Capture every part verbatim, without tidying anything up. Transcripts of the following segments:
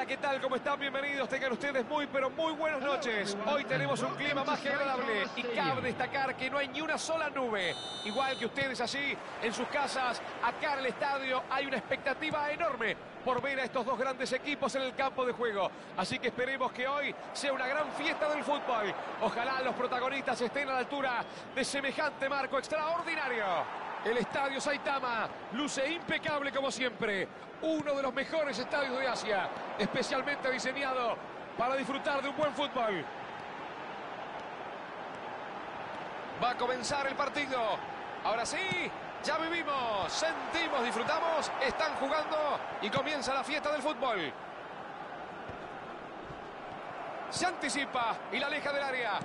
Hola, ¿qué tal? ¿Cómo están? Bienvenidos. Tengan ustedes muy, pero muy buenas noches. Hoy tenemos un clima más que agradable y cabe destacar que no hay ni una sola nube. Igual que ustedes allí, en sus casas, acá en el estadio, hay una expectativa enorme por ver a estos dos grandes equipos en el campo de juego. Así que esperemos que hoy sea una gran fiesta del fútbol. Ojalá los protagonistas estén a la altura de semejante marco extraordinario. El Estadio Saitama luce impecable como siempre. Uno de los mejores estadios de Asia, especialmente diseñado para disfrutar de un buen fútbol. Va a comenzar el partido. Ahora sí, ya vivimos, sentimos, disfrutamos. Están jugando y comienza la fiesta del fútbol. Se anticipa y la aleja del área.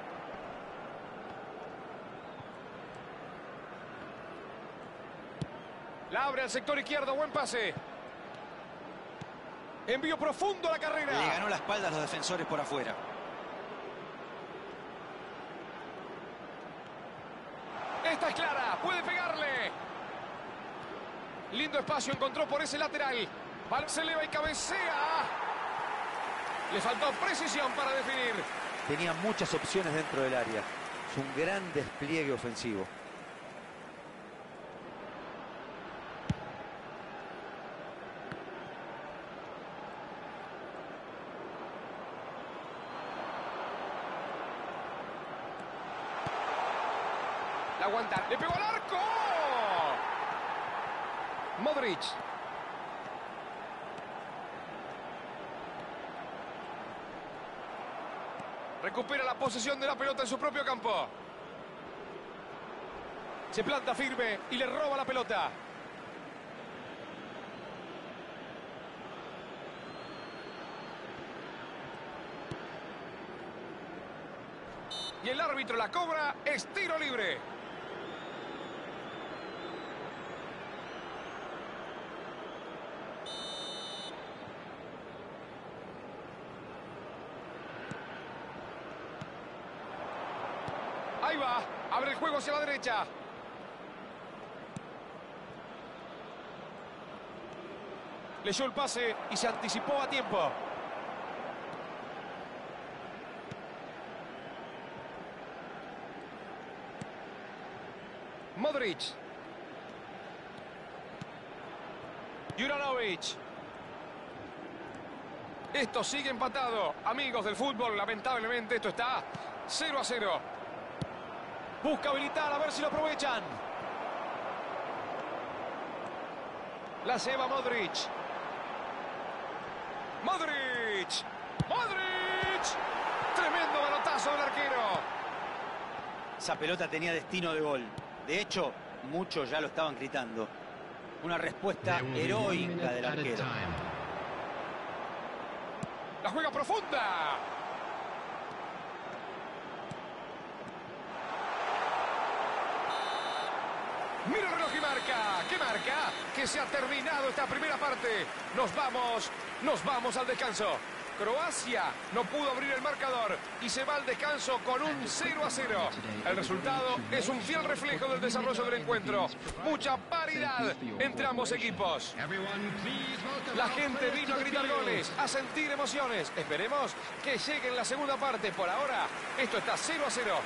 La abre al sector izquierdo, buen pase. Envío profundo a la carrera. Le ganó la espalda a los defensores por afuera. Esta es clara, puede pegarle. Lindo espacio encontró por ese lateral. Se eleva y cabecea. Le faltó precisión para definir. Tenía muchas opciones dentro del área. Es un gran despliegue ofensivo. La aguanta, le pegó al arco. Modric. Recupera la posesión de la pelota en su propio campo. Se planta firme y le roba la pelota. Y el árbitro la cobra, es tiro libre. Ahí va, abre el juego hacia la derecha. Leyó el pase y se anticipó a tiempo. Modric. Juranovic. Esto sigue empatado. Amigos del fútbol, lamentablemente esto está cero a cero. Busca habilitar, a ver si lo aprovechan. La lleva Modric. Modric. Modric. Tremendo manotazo del arquero. Esa pelota tenía destino de gol. De hecho, muchos ya lo estaban gritando. Una respuesta heroica del arquero. La juega profunda. Mira el reloj y marca. ¿Qué marca? Que se ha terminado esta primera parte. Nos vamos, nos vamos al descanso. Croacia no pudo abrir el marcador y se va al descanso con un cero a cero. El resultado es un fiel reflejo del desarrollo del encuentro. Mucha paridad entre ambos equipos. La gente vino a gritar goles, a sentir emociones. Esperemos que llegue en la segunda parte. Por ahora, esto está cero a cero.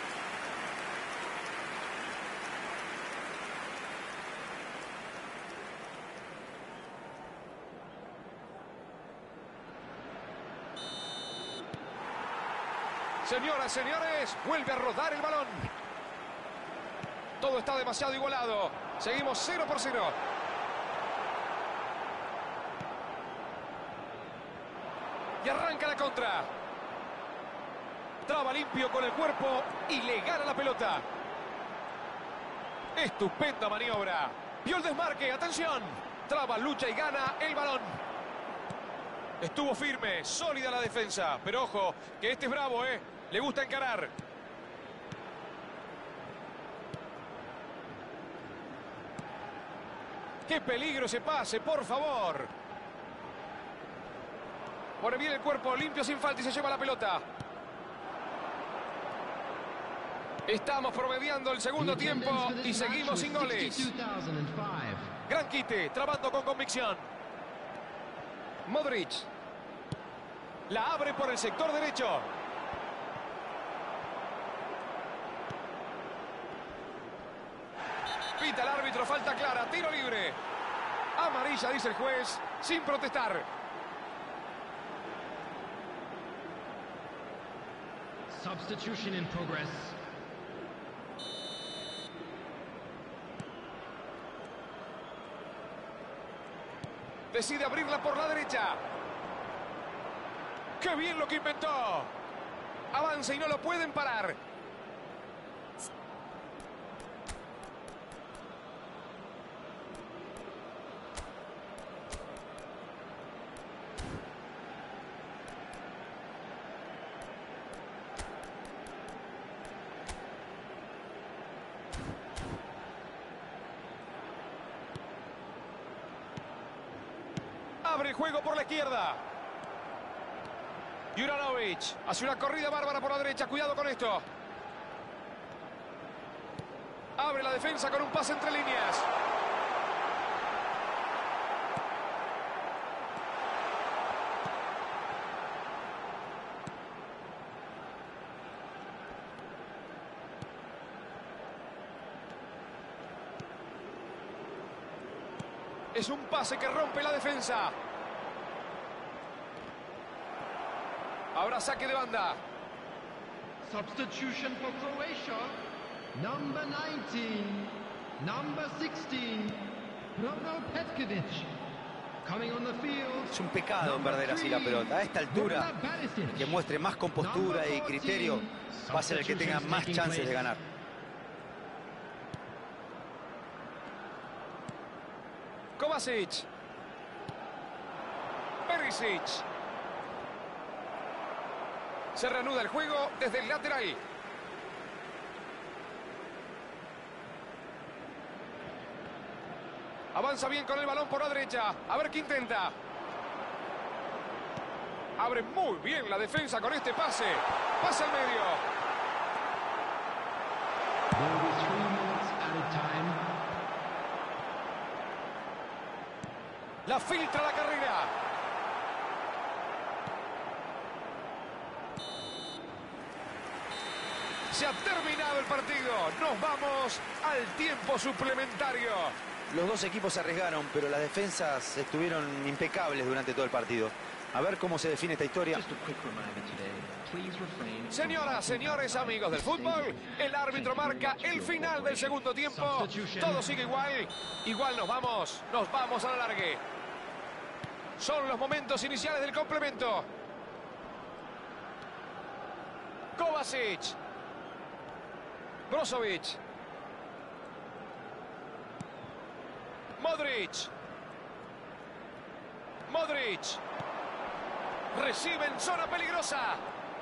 Señoras, señores, vuelve a rodar el balón. Todo está demasiado igualado. Seguimos cero por cero. Y arranca la contra. Traba limpio con el cuerpo y le gana la pelota. Estupenda maniobra. Vio el desmarque, atención. Traba, lucha y gana el balón. Estuvo firme, sólida la defensa. Pero ojo, que este es bravo, ¿eh? Le gusta encarar. ¡Qué peligro ese pase, por favor! Pone bien el cuerpo, limpio sin falta y se lleva la pelota. Estamos promediando el segundo tiempo y seguimos sin goles. Gran quite, trabando con convicción. Modric. La abre por el sector derecho. Pita el árbitro, falta clara, tiro libre. Amarilla, dice el juez, sin protestar. Substitution in progress. Decide abrirla por la derecha. ¡Qué bien lo que inventó! Avanza y no lo pueden parar. Abre el juego por la izquierda. Juranovic hace una corrida bárbara por la derecha. Cuidado con esto. Abre la defensa con un pase entre líneas. Es un pase que rompe la defensa. Habrá saque de banda. Substitution for Croatia. Number nineteen. Number sixteen. Bruno Petkovic. Coming on the field. Es un pecado en perder así la pelota. A esta altura, el que muestre más compostura y criterio va a ser el que tenga más chances de ganar. Kovacic. Perisic. Se reanuda el juego desde el lateral. Avanza bien con el balón por la derecha. A ver qué intenta. Abre muy bien la defensa con este pase. Pasa al medio. La filtra la carrera. Se ha terminado el partido. Nos vamos al tiempo suplementario. Los dos equipos se arriesgaron, pero las defensas estuvieron impecables durante todo el partido. A ver cómo se define esta historia. Señoras, señores, amigos del fútbol, el árbitro marca el final del segundo tiempo. Todo sigue igual. Igual nos vamos. Nos vamos a la largue. Son los momentos iniciales del complemento. Kovacic. Brozovic. Modric. Modric. Recibe en zona peligrosa.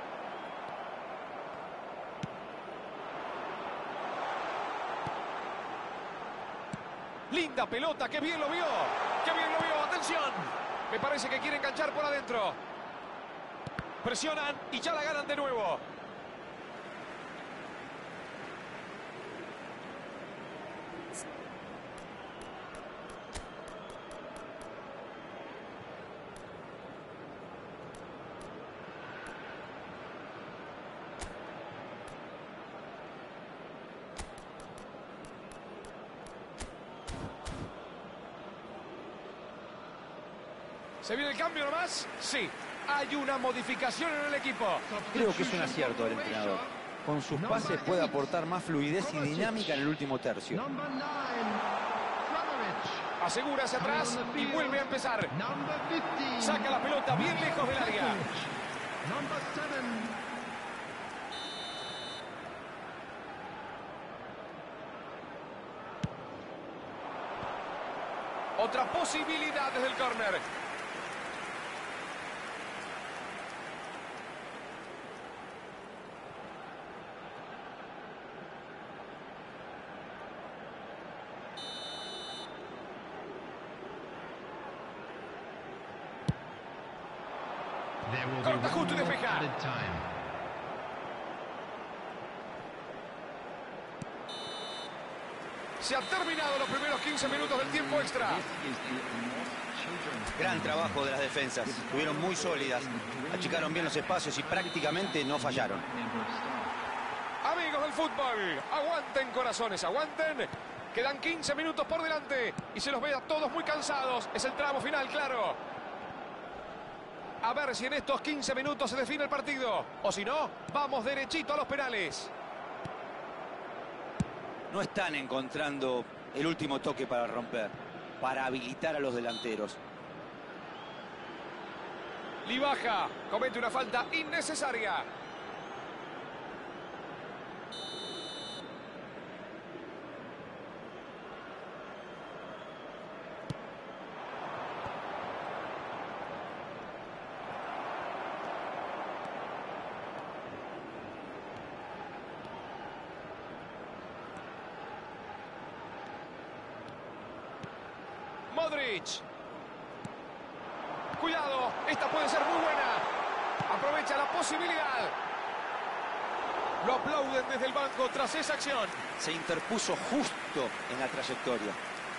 Linda pelota, qué bien lo vio. Qué bien lo vio, atención. Me parece que quiere enganchar por adentro. Presionan y ya la ganan de nuevo. ¿Se viene el cambio nomás? Sí. Hay una modificación en el equipo. Creo que es un acierto del entrenador. Con sus pases puede aportar más fluidez y dinámica en el último tercio. Asegura hacia atrás y vuelve a empezar. Saca la pelota bien lejos del área. Otra posibilidad desde el córner. Corta justo y despeja. Se han terminado los primeros quince minutos del tiempo extra. Gran trabajo de las defensas. Estuvieron muy sólidas. Achicaron bien los espacios y prácticamente no fallaron. Amigos del fútbol, aguanten corazones, aguanten. Quedan quince minutos por delante y se los ve a todos muy cansados. Es el tramo final, claro. A ver si en estos quince minutos se define el partido. O si no, vamos derechito a los penales. No están encontrando el último toque para romper, para habilitar a los delanteros. Livaja comete una falta innecesaria. Modric. Cuidado, esta puede ser muy buena. Aprovecha la posibilidad. Lo aplauden desde el banco tras esa acción. Se interpuso justo en la trayectoria.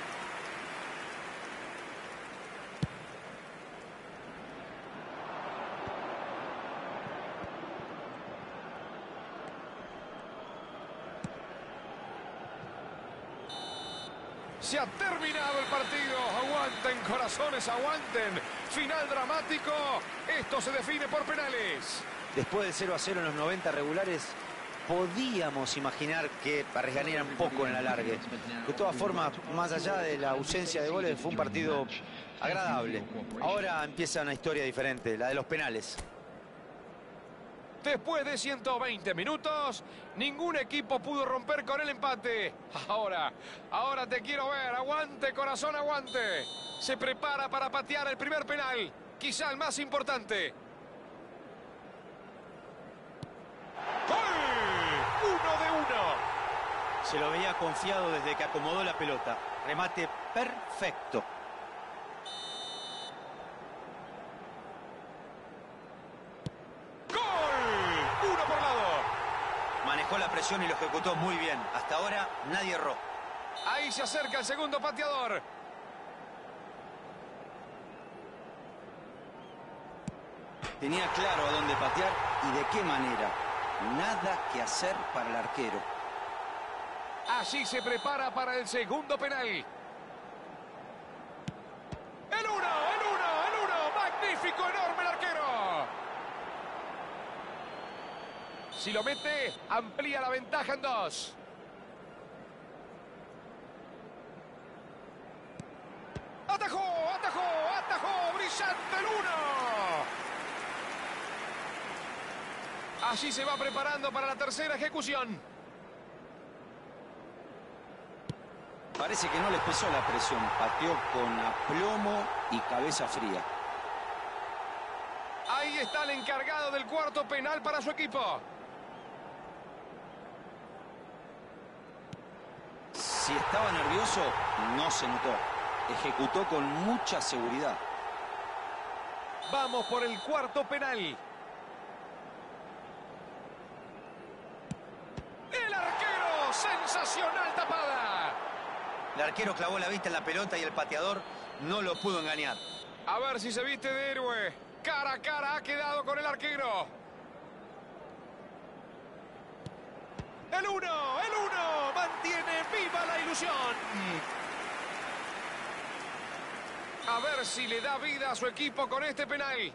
Se ha terminado el partido. Aguanten, corazones, aguanten. Final dramático. Esto se define por penales. Después del cero a cero en los noventa regulares, podíamos imaginar que arriesgarían un poco en el alargue. De todas formas, más allá de la ausencia de goles, fue un partido agradable. Ahora empieza una historia diferente, la de los penales. Después de ciento veinte minutos, ningún equipo pudo romper con el empate. Ahora, ahora te quiero ver. Aguante, corazón, aguante. Se prepara para patear el primer penal. Quizá el más importante. ¡Gol! Uno de uno. Se lo veía confiado desde que acomodó la pelota. Remate perfecto. Manejó la presión y lo ejecutó muy bien. Hasta ahora nadie erró. Ahí se acerca el segundo pateador. Tenía claro a dónde patear y de qué manera. Nada que hacer para el arquero. Allí se prepara para el segundo penal. El uno, el uno, el uno. Magnífico, enorme el arquero. Si lo mete, amplía la ventaja en dos. ¡Atajó! ¡Atajó! ¡Atajó! ¡Brillante el uno! Allí se va preparando para la tercera ejecución. Parece que no les pesó la presión. Pateó con aplomo y cabeza fría. Ahí está el encargado del cuarto penal para su equipo. Si estaba nervioso, no se notó. Ejecutó con mucha seguridad. Vamos por el cuarto penal. ¡El arquero! ¡Sensacional tapada! El arquero clavó la vista en la pelota y el pateador no lo pudo engañar. A ver si se viste de héroe. Cara a cara ha quedado con el arquero. El uno, el uno, mantiene viva la ilusión. A ver si le da vida a su equipo con este penal.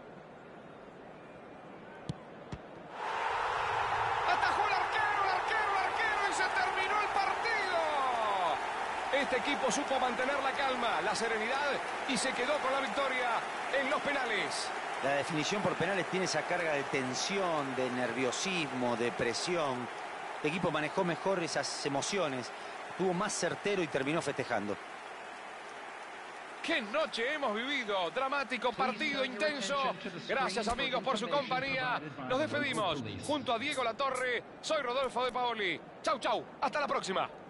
Atajó el arquero, el arquero, el arquero y se terminó el partido. Este equipo supo mantener la calma, la serenidad y se quedó con la victoria en los penales. La definición por penales tiene esa carga de tensión, de nerviosismo, de presión. El equipo manejó mejor esas emociones, estuvo más certero y terminó festejando. ¡Qué noche hemos vivido! Dramático, partido intenso. Gracias, amigos, por su compañía. Nos despedimos. Junto a Diego Latorre, soy Rodolfo de Paoli. Chau, chau. Hasta la próxima.